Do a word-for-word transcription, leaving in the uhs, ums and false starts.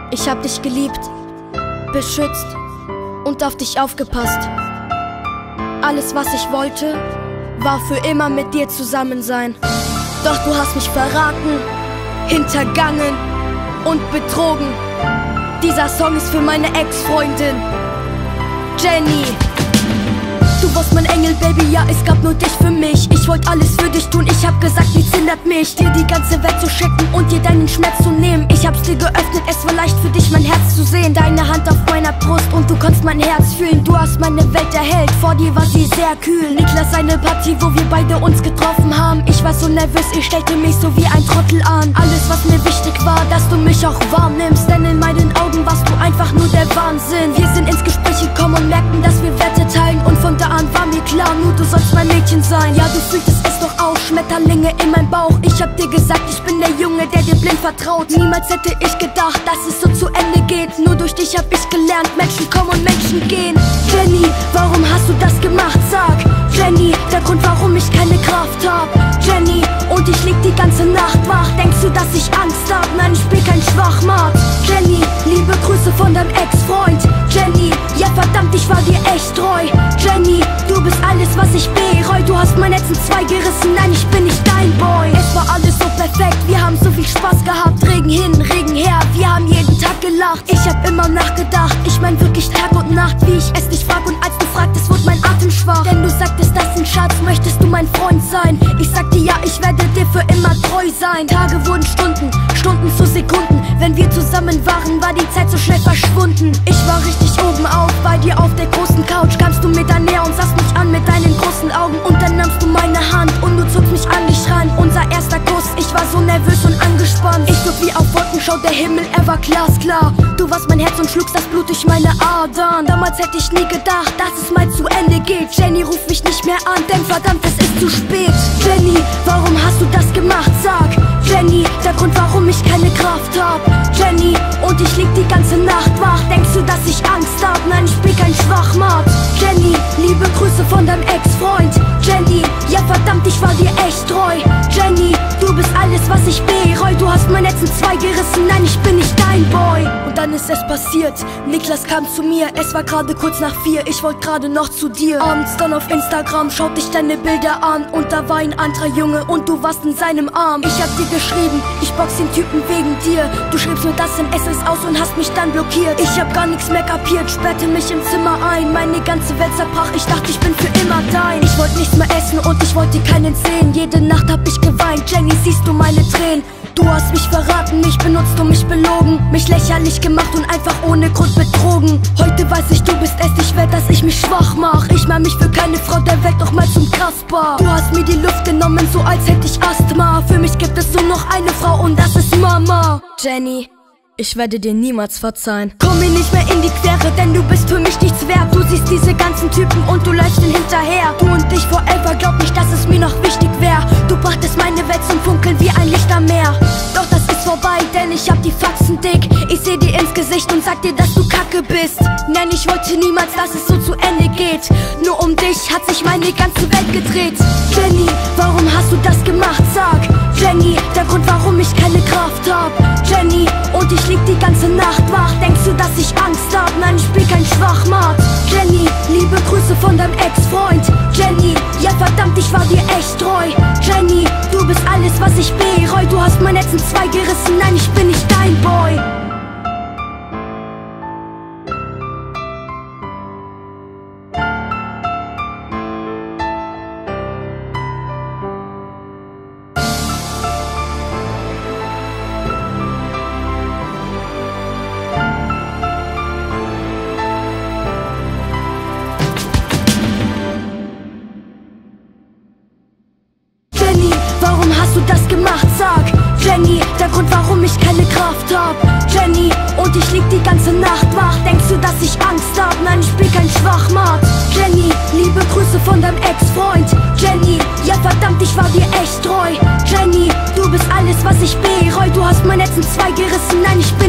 Ich hab dich geliebt, beschützt und auf dich aufgepasst. Alles, was ich wollte, war für immer mit dir zusammen sein. Doch du hast mich verraten, hintergangen und betrogen. Dieser Song ist für meine Ex-Freundin Jenny. Du warst mein Engel, Baby, ja, es gab nur dich für mich. Ich wollte alles für dich tun, ich hab gesagt, nichts hindert mich, dir die ganze Welt zu schicken und dir deinen Schmerz zu nehmen. Ich hab's dir geöffnet, es war leicht für dich, mein Herz zu sehen. Deine Hand auf meiner Brust und du konntest mein Herz fühlen. Du hast meine Welt erhellt, vor dir war sie sehr kühl. Niklas, eine Partie, wo wir beide uns getroffen haben. Ich war so nervös, ich stellte mich so wie ein Trottel an. Alles, was mir wichtig war, dass du mich auch warm nimmst, denn in meinen Augen warst du einfach nur der Wahnsinn. Wir sind ins Gespräch gekommen und merkten, dass wir Werte teilen, und von da an war mir klar, nur du sollst mein Mädchen sein. Ja, du fühltest es doch auch, Schmetterlinge in meinem Bauch. Ich hab dir gesagt, ich bin der Junge, der dir blind vertraut. Niemals hätte ich gedacht, dass es so zu Ende geht. Nur durch dich hab ich gelernt, Menschen kommen und Menschen gehen. Jenny, warum hast du das gemacht? Sag, Jenny, der Grund, warum ich keine Kraft hab. Jenny, und ich lieg die ganze Nacht wach. Denkst du, dass ich Angst hab? Nein, ich bin kein Schwachmat. Jenny, liebe Grüße von deinem Ex-Freund. Jenny, ja verdammt, ich war dir echt treu. Jenny, du bist alles, was ich bereu. Du hast mein Herz in zwei gerissen, nein, ich bin nicht dein Boy. Es war alles so perfekt, wir haben so viel Spaß gehabt. Regen hin, Regen her, wir haben jeden Tag gelacht. Ich hab immer nachgedacht, ich mein wirklich Tag und Nacht, wie ich es dich frag. Und als du fragtest, wurde mein Atem schwach. Denn du sagtest, das ist ein Schatz, möchtest du mein Freund sein? Ich sagte ja, ich werde dir für immer treu sein. Tage wurden Stunden, Stunden zu Sekunden. Wenn wir zusammen waren, war die Zeit so schnell verschwunden. Ich war richtig oben auf, bei dir auf der großen Couch. Kamst du mir dann näher und sahst mich an mit deinen großen Augen. Und dann nahmst du meine Hand und du zogst mich an dich ran. Unser erster Kuss, ich war so nervös und angespannt. Ich flog wie auf Wolken, schaut der Himmel, er war glasklar. Du warst mein Herz und schlugst das Blut durch meine Adern. Damals hätte ich nie gedacht, dass es mal zu Ende geht. Jenny, ruf mich nicht mehr an, denn verdammt, es ist zu spät. Jenny, warum hast du das gemacht? Sag, Jenny, der Grund, warum ich keine Kraft hab. Jenny, und ich lieg die ganze Nacht wach. Denkst du, dass ich Angst hab? Nein, ich bin kein Schwachmat. Jenny, liebe Grüße von deinem Ex-Freund. Jenny, ja verdammt, ich war dir echt treu. Jenny, du bist alles, was ich bereu. Du hast mein Herz in zwei gerissen, nein, ich bin nicht dein Boy. Und dann ist es passiert, Niklas kam zu mir. Es war gerade kurz nach vier, ich wollte gerade noch zu dir. Abends dann auf Instagram schaute ich deine Bilder an, und da war ein anderer Junge und du warst in seinem Arm. Ich hab dir geschrieben, ich box den Typen wegen dir. Du schriebst mir das in S S aus und hast mich dann blockiert. Ich hab gar nichts mehr kapiert, sperrte mich im Zimmer ein. Meine ganze Welt zerbrach, ich dachte, ich bin für immer dein. Ich wollte nichts mehr essen und ich wollte keinen sehen. Jede Nacht hab ich geweint, Jenny, siehst du meine Tränen? Du hast mich verraten, mich benutzt und mich belogen, mich lächerlich gemacht und einfach ohne Grund betrogen. Heute weiß ich, du bist es nicht wert, dass ich mich schwach mach. Ich mach mich für keine Frau der Welt doch mal zum Kasper. Du hast mir die Luft genommen, so als hätte ich Asthma. Für mich gibt es nur noch eine Frau und das ist Mama. Jenny, ich werde dir niemals verzeihen. Komm mir nicht mehr in die Quere, denn du bist für mich nichts wert. Du siehst diese ganzen Typen und du läufst ihnen hinterher. Du und ich forever, glaub nicht, dass es mir noch wichtig wär. Du brachtest meine Welt zum Funkeln wie ein Licht am Meer. Doch das ist vorbei, denn ich hab die Faxen dick. Ich seh dir ins Gesicht und sag dir, dass du Kacke bist. Nein, ich wollte niemals, dass es so zu Ende geht. Nur um dich hat sich meine ganze Welt gedreht. Jenny, warum hast du das gemacht? Sag, Jenny, der Grund, warum ich keine Kraft hab. Jenny, und ich lieg die ganze Nacht wach. Denkst du, dass ich Angst hab? Nein, ich bin kein Schwachmat. Jenny, liebe Grüße von deinem Ex-Freund. Jenny, ja verdammt, ich war dir echt treu. Jenny, du bist alles, was ich bereu. Du hast mein Herz in zwei gerissen, nein, ich bin nicht dein Boy. Warum hast du das gemacht? Sag, Jenny, der Grund, warum ich keine Kraft hab. Jenny, und ich lieg die ganze Nacht wach. Denkst du, dass ich Angst hab? Nein, ich bin kein Schwachmat. Jenny, liebe Grüße von deinem Ex-Freund. Jenny, ja verdammt, ich war dir echt treu. Jenny, du bist alles, was ich bereu. Du hast mein Herz in zwei gerissen, nein, ich bin